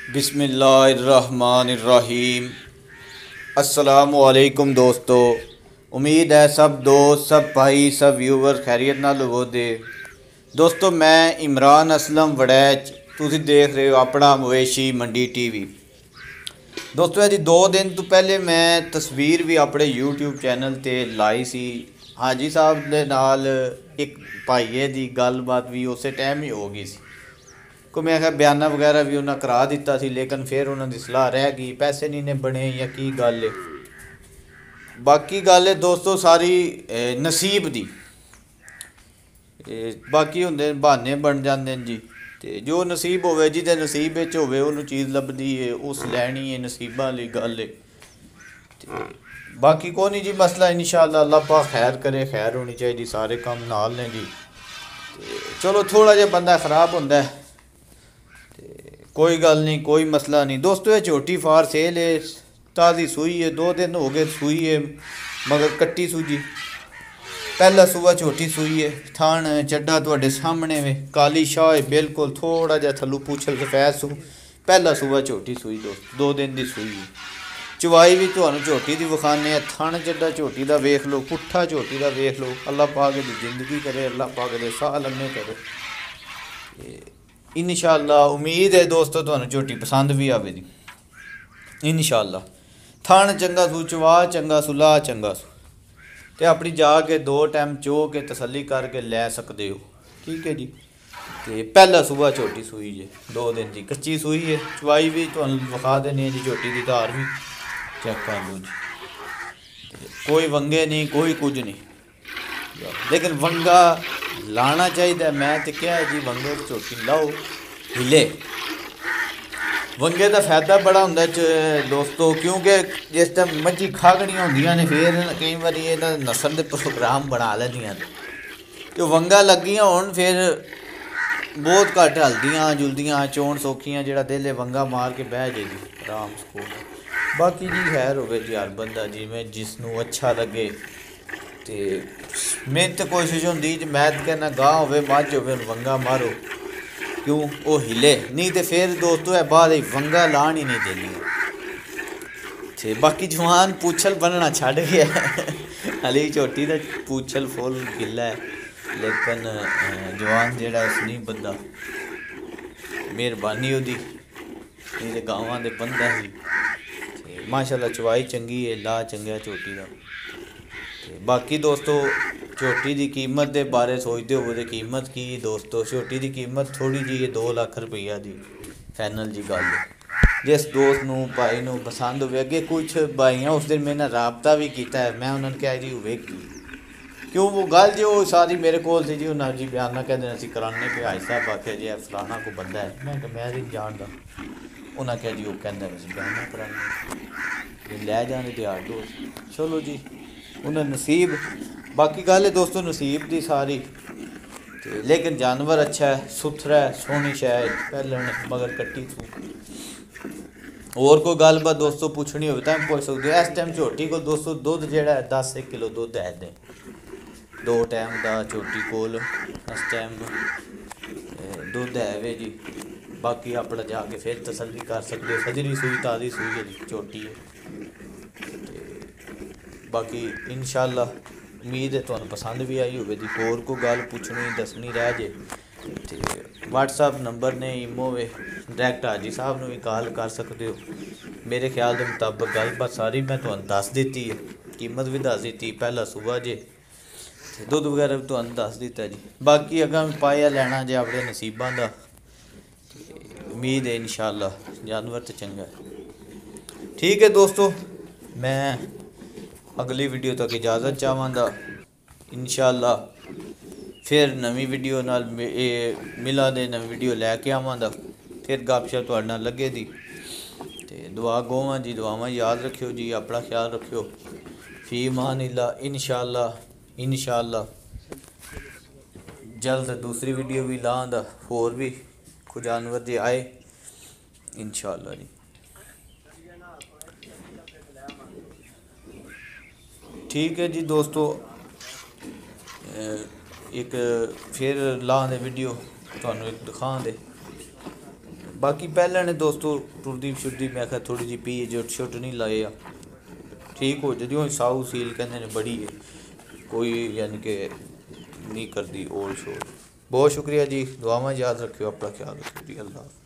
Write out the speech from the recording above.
बिस्मिल्लाहिर्रहमानिर्रहीम। अस्सलामुअलैकुम दोस्तों, उम्मीद है सब दोस्त, सब भाई, सब व्यूवर खैरियत नाल होवोगे। दोस्तों मैं इमरान असलम वड़ैच, तुसी देख रहे हो अपना मवेशी मंडी टीवी। दोस्तों जी 2 दिन तो पहले मैं तस्वीर भी अपने यूट्यूब चैनल ते लाई सी। हाजी साहब दे नाल एक भाईए दी गलबात भी उस टाइम ही हो गई सी। को मैं बयाना वगैरह भी उन्हें करा दिता सी, लेकिन फिर उन्होंने सलाह रह गई, पैसे नहीं ने बने या की गल है। बाकी गल है दोस्तों सारी नसीब दी। बाकी होंगे बहाने बन जाते हैं जी। तो जो नसीब होवे जिहदे नसीब विच होवे उन्होंने चीज़ लभदी है, उस लैनी है, नसीबां वाली गल है। बाकी कोई नहीं जी मसला, इंशाअल्लाह अल्लाह पाक खैर करे, खैर होनी चाहिए, सारे काम नाल ने जी। चलो थोड़ा जिहा बंदा खराब होंदा है, कोई गल नहीं, कोई मसला नहीं। दोस्तों ये झोटी फार सेल है, ताज़ी सूई है, 2 दिन हो गए सूई है, मगर कट्टी सूजी। पहला सूआ झोटी सूई है, थान चड्डा तुहाडे सामने वे, काली शाह है बिल्कुल, थोड़ा जिहा थल्लू पूछल सफैद सू। पहला सूआ झोटी सूई दोस्त, 2 दिन की सूई है। चवाई भी तुहानूं झोटी की विखाने, थन चड्डा झोटी का वेख लो, पुट्ठा झोटी का वेख लो। अल्लाह पाक दी जिंदगी करे, अल्लाह पाक दे साह लम्मे करे। इंशाअल्लाह उम्मीद है दोस्तों तुहानूं झोटी पसंद भी आवेगी इंशाअल्लाह। थन चंगा सू, चवा चंगा सू, ला चंगा सू, तो अपनी जाके 2 टाइम चो के तसल्ली करके लै सकते हो। ठीक है जी। तो पहला सूआ झोटी सूई है, 2 दिन की कच्ची सूई है। चवाई भी तुहानूं विखा देनी है जी, झोटी की धार भी चेक कर लो जी। कोई वंगे नहीं, कोई कुछ नहीं, लेकिन वंगा लाना चाहिए। मैं तो क्या है जी, वंगे झोटी लाओ हिले। वंगे का फायदा बड़ा होंदा दोस्तों, क्योंकि जिस टाइम मझी खागड़ियाँ होंदियां ने, फिर कई बार इन्हां नस्ल के प्रोग्राम बना लैंदियां ने। तो वंगा लगियां होण फिर बहुत घट हलदियां जुलदियां, चोण सौखियां, जिहड़ा दिल है वंगा मार के बह जाएगी आराम सकून। बाकी जी खैर होवे जी, हर बंदा जिवें जिसनूं अच्छा लगे। तो मेहनत कोशिश होंदी जी, मैं तो कहना गां होवे मझ होवे वंगा मारो, क्यों वो हिले नहीं। तो फिर दोस्तों है बाद वंगा लान ही नहीं देनी। तो बाकी जवान पूछल बनना छड़ गया हाली झोटी का पूछल फुल गिला है, लेकिन जवान जेड़ा उस नहीं बंदा, मेहरबानी ओदी, नहीं तो गावां दे बंदा सी। माशाअल्लाह चवाई चंगी है, ला चंगा झोटी का। बाकी दोस्तों झोटी की कीमत के बारे सोचते हो तो कीमत की दोस्तों, झोटी की कीमत थोड़ी जी है, 2 लाख रुपया की फाइनल जी गल। जिस दोस्त नूं भाई नूं पसंद हो, अगे कुछ भाइयां उस दिन मेरे नाल राबता भी किया है, मैं उन्होंने कहा जी वेखी, क्यों वो गल जो सारी मेरे को सी जी। उन्हें जी बयाना कहते असीं कराने पे, हाई साहब आख्या जी फलाना को बंदा है, मैं नहीं जानता। उन्हें कहा जी वो कहता असीं बयाना कराने लै जाने तो यार दोस्त। चलो जी उन्हें नसीब, बाकी गल है दोस्तों नसीब की सारी। लेकिन जानवर अच्छा है, सुथरा है, सोहनी शायद पहलन मगर कट्टी थू। और कोई गलबात दोस्तों पूछनी हो तो पूछ सकते हो। इस टाइम झोटी को दोस्तों दुध जोड़ा है 10 किलो दुध है दे, 2 टाइम का झोटी कोल इस टाइम दुध है वे जी। बाकी अपना जाके फिर तसल्ली कर सकते हो, सजरी सूई ताज़ी सूई है जी, झोटी है। बाकी इंशाअल्लाह उम्मीद है तुहानूं पसंद भी आई होगी। होर कोई गल पूछनी दसनी रह जे तो व्हाट्सअप नंबर ने, ईमो वे, डायरैक्ट हाजी साहब नूं भी कॉल कर सकते हो। मेरे ख्याल के मुताबिक गलबात सारी मैं तुहानूं दस दी है, कीमत भी दस दी, पहला सूबा जे, दुध वगैरह भी तुहानूं दस दिता जी। बाकी अगां पाया लैना जे अपने नसीबां दा, उम्मीद है इंशाअल्लाह जानवर तो चंगा है। ठीक है दोस्तों, मैं अगली वीडियो तक इजाज़त चाहवांगा। इंशाअल्लाह फिर नवी वीडियो नाल मिला दे, नवी वीडियो लैके आवांगा, फिर गपशप तुहाडे नाल लगे दी। ते दुआ गोवां जी, दुआवां याद रखियो जी, अपना ख्याल रखियो। फी अमानिल्लाह। इंशाअल्लाह जल्द दूसरी वीडियो भी लांदा, होर भी कुछ जानवर दे आए इंशाअल्लाह जी। ठीक है जी दोस्तों, एक फिर ला दे वीडियो तुहानूं एक दिखा दे। बाकी पहले ने दोस्तों टुरदी शुरदी मैं आखा थोड़ी जी पी जुट शुट नहीं लाए ठीक हो जाती हूँ साऊ सील कहते ने बड़ी है कोई यानी कि नहीं करती ओल शोल। बहुत शुक्रिया जी, दुआवां याद रखियो, अपना ख्याल रखियो जी, अल्लाह।